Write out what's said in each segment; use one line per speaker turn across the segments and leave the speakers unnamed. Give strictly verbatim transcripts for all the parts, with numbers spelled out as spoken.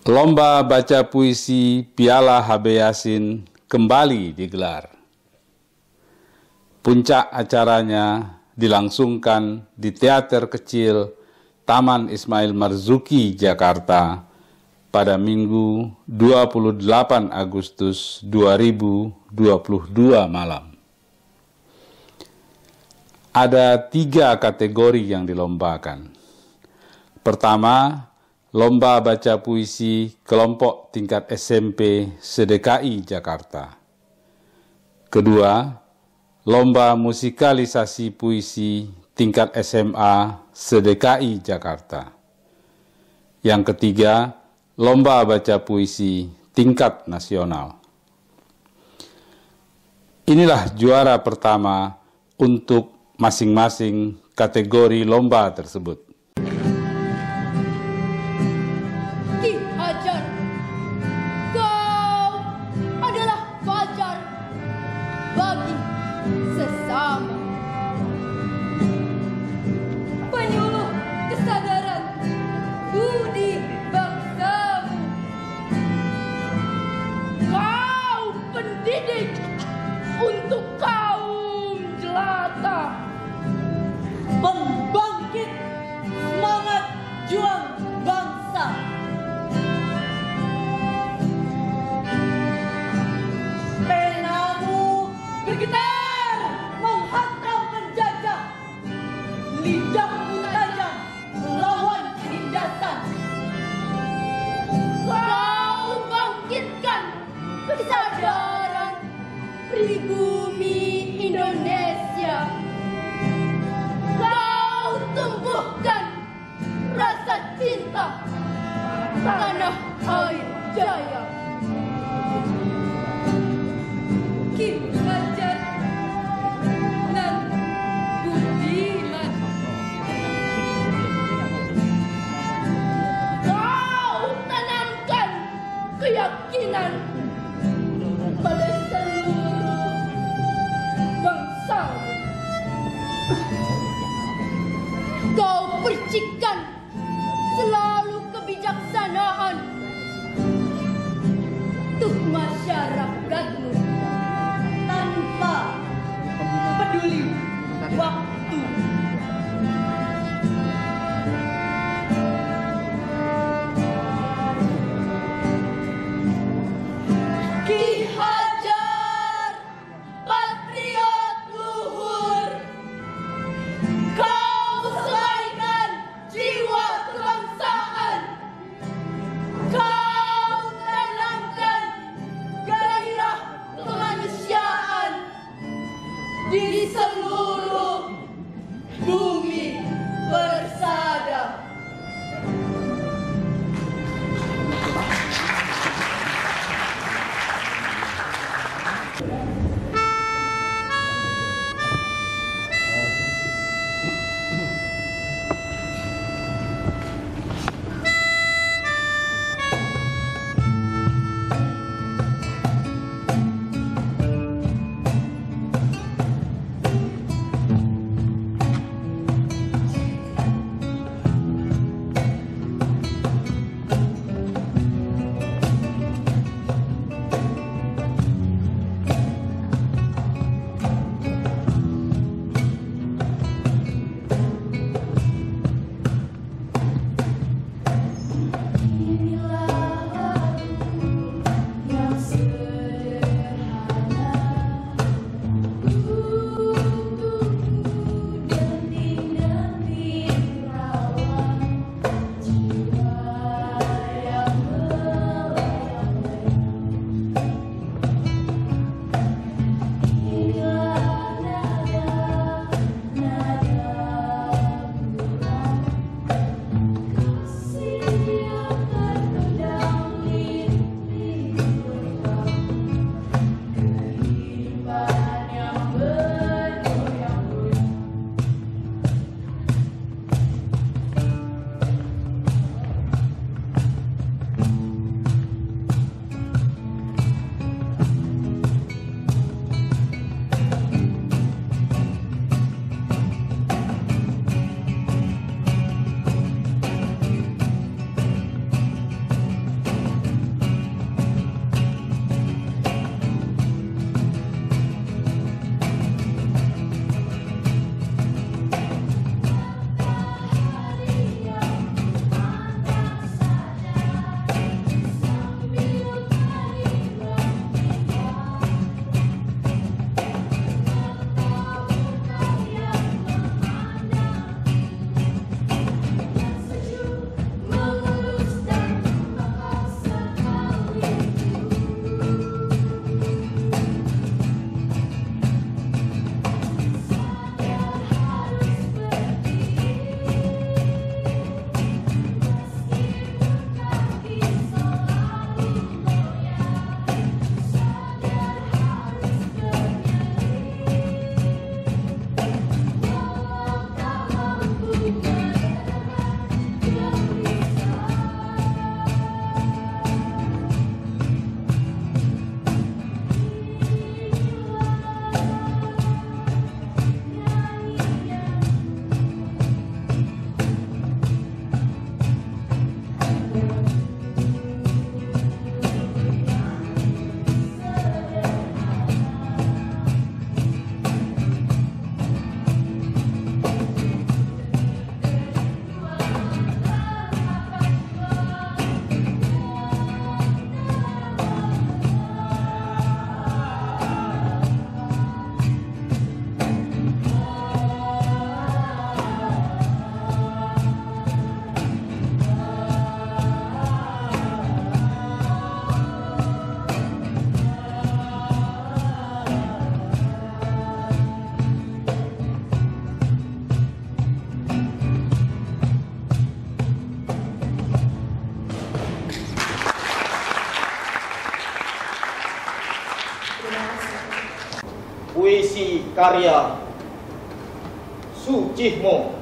Lomba baca puisi Piala H B Yasin kembali digelar. Puncak acaranya dilangsungkan di Teater Kecil Taman Ismail Marzuki, Jakarta pada Minggu dua puluh delapan Agustus dua ribu dua puluh dua malam. Ada tiga kategori yang dilombakan. Pertama, lomba baca puisi kelompok tingkat S M P se-D K I Jakarta. Kedua, lomba musikalisasi puisi tingkat S M A se-D K I Jakarta. Yang ketiga, lomba baca puisi tingkat nasional. Inilah juara pertama untuk masing-masing kategori lomba tersebut.
Ki Hajar, kau adalah fajar bagi sesama, penyuluh kesadaran budi bangsamu. Kau pendidik untuk kaum jelata,
pembangkit semangat juang bangsa. Penamu bergetar menghantam penjajah, lidahmu tajam melawan penindasan.
kau bangkitkan kesadaran pribumi Indonesia. Kau tumbuhkan rasa cinta tanah air jaya. Ki Hajar nan budiman, kau tanamkan keyakinan pada seluruh bangsa. Kau percikan selalu kebijaksanaan untuk masyarakatmu.
puisi karya Sucihmo,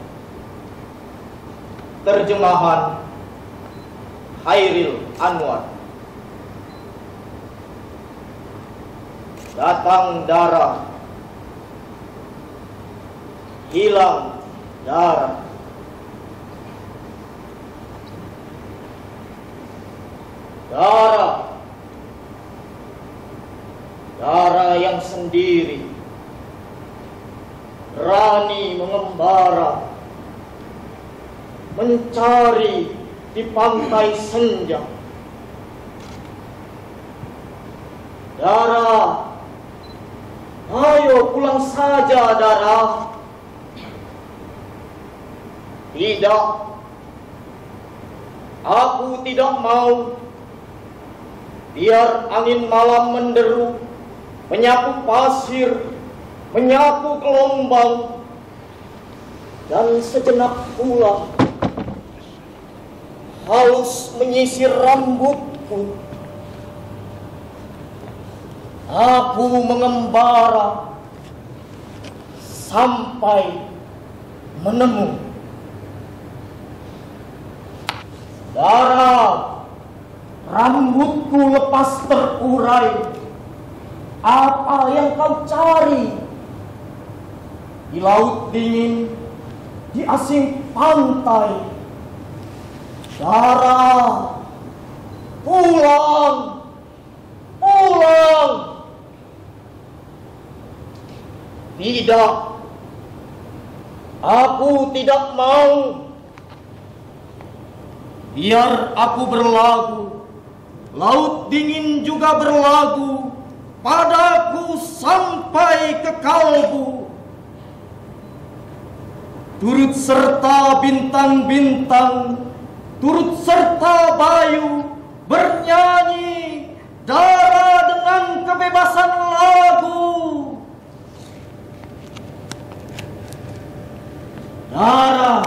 terjemahan Hairil Anwar. Datang darah, hilang darah. Darah, darah yang sendiri, berani mengembara, mencari di pantai senja. Darah, ayo pulang saja darah. Tidak, aku tidak mau. Biar angin malam menderu, menyapu pasir, menyapu gelombang, dan sejenak pula halus menyisir rambutku. Aku mengembara sampai menemu darah. Rambutku lepas terurai. Apa yang kau cari di laut dingin, di asing pantai? Darah, pulang, pulang. Tidak, aku tidak mau. Biar aku berlagu, laut dingin juga berlagu padaku sampai ke kalbu. Turut serta bintang-bintang, turut serta bayu, bernyanyi darah dengan kebebasan lagu. Darah,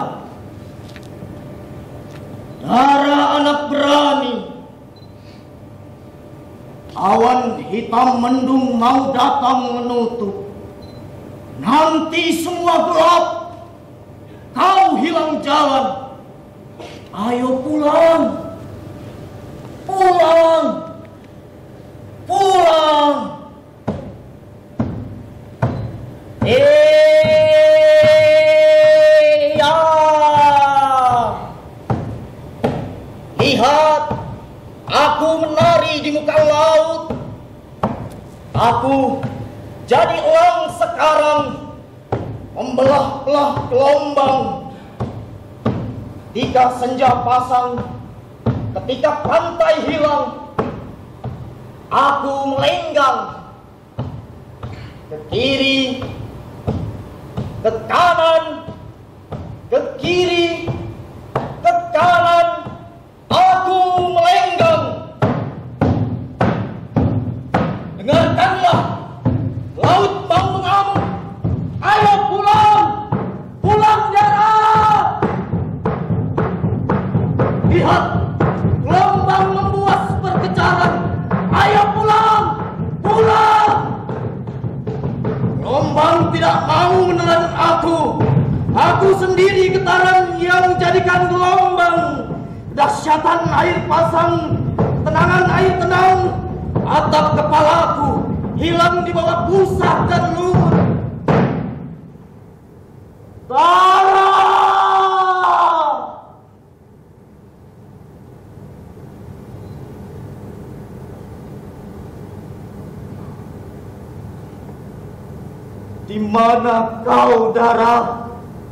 darah anak berani. Awan hitam mendung mau datang menutup. Nanti semua gelap, kau hilang jalan. Ayo pulang, pulang, pulang. Eh, ya. Lihat, aku menari di muka laut. Aku jadi elang sekarang, membelah-belah gelombang. Ketika senja pasang, ketika pantai hilang, aku melenggang ke kiri, ke kanan, ke kiri, ke kanan. Aku melenggang. Dengarkanlah, laut mau mengamuk. Ayo pulang, pulang darah. Lihat, gelombang membuas berkejaran. Ayo pulang, pulang. Gelombang tidak mau menelan aku. Aku sendiri getaran yang menjadikan gelombang. Dahsyatan air pasang, tenangan air tenang, atap kepalaku hilang di bawah busa dan lumut. Darah! Di mana kau, darah?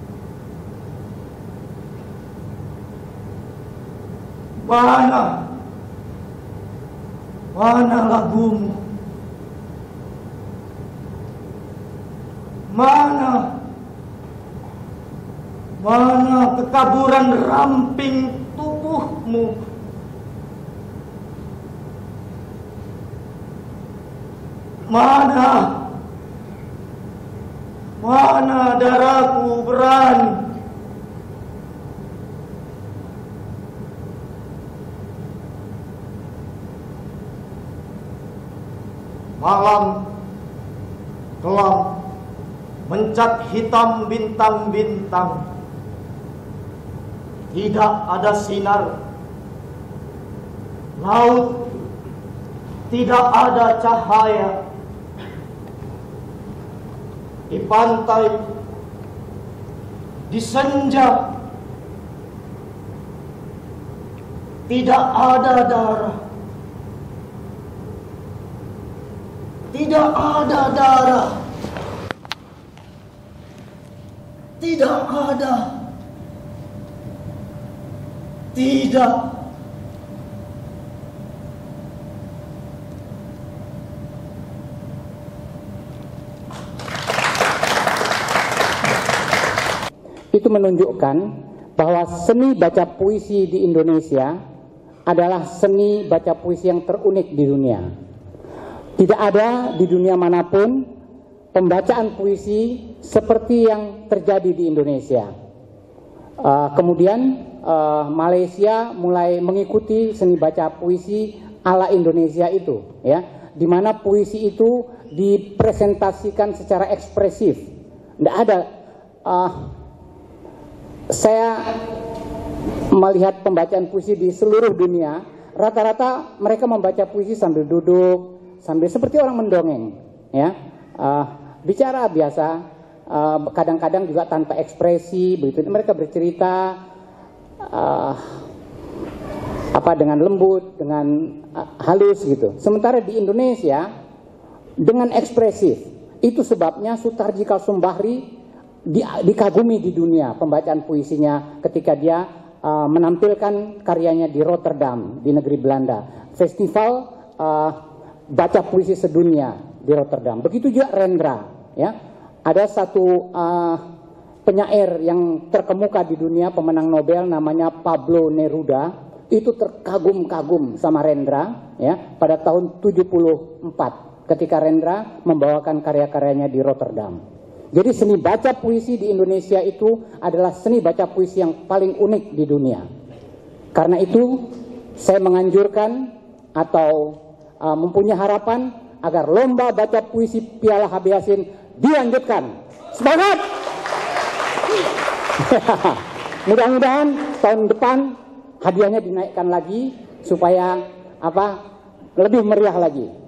Mana? Mana lagumu? Mana? Mana kekaburan ramping tubuhmu? Mana? Mana darahku berani? Malam kelam mencat hitam bintang-bintang. Tidak ada sinar. Laut tidak ada cahaya. Di pantai, di senja, tidak ada darah. Tidak ada darah. Tidak ada. Tidak.
Itu menunjukkan bahwa seni baca puisi di Indonesia adalah seni baca puisi yang terunik di dunia. Tidak ada di dunia manapun pembacaan puisi seperti yang terjadi di Indonesia. Uh, kemudian uh, Malaysia mulai mengikuti seni baca puisi ala Indonesia itu, ya, di mana puisi itu dipresentasikan secara ekspresif. Tidak ada. Uh, saya melihat pembacaan puisi di seluruh dunia, rata-rata mereka membaca puisi sambil duduk, sambil seperti orang mendongeng, ya, uh, bicara biasa, kadang-kadang uh, juga tanpa ekspresi, begitu mereka bercerita uh, apa dengan lembut, dengan uh, halus gitu. Sementara di Indonesia dengan ekspresif. Itu sebabnya Sutarji Kalsumbahri di, dikagumi di dunia pembacaan puisinya ketika dia uh, menampilkan karyanya di Rotterdam, di negeri Belanda, festival uh, baca puisi sedunia di Rotterdam. Begitu juga Rendra, ya. Ada satu uh, penyair yang terkemuka di dunia, pemenang Nobel, namanya Pablo Neruda, itu terkagum-kagum sama Rendra, ya, pada tahun tujuh puluh empat ketika Rendra membawakan karya-karyanya di Rotterdam. Jadi seni baca puisi di Indonesia itu adalah seni baca puisi yang paling unik di dunia. Karena itu saya menganjurkan atau uh, mempunyai harapan agar lomba baca puisi Piala H B Yasin dilanjutkan. Semangat! Mudah-mudahan tahun depan hadiahnya dinaikkan lagi supaya apa lebih meriah lagi.